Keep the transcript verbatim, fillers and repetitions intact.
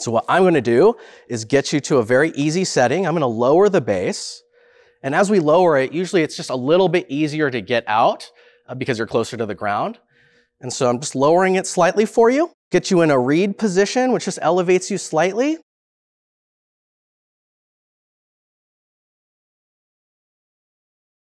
So what I'm gonna do is get you to a very easy setting. I'm gonna lower the bass. And as we lower it, usually it's just a little bit easier to get out uh, because you're closer to the ground. And so I'm just lowering it slightly for you. Get you in a reed position, which just elevates you slightly.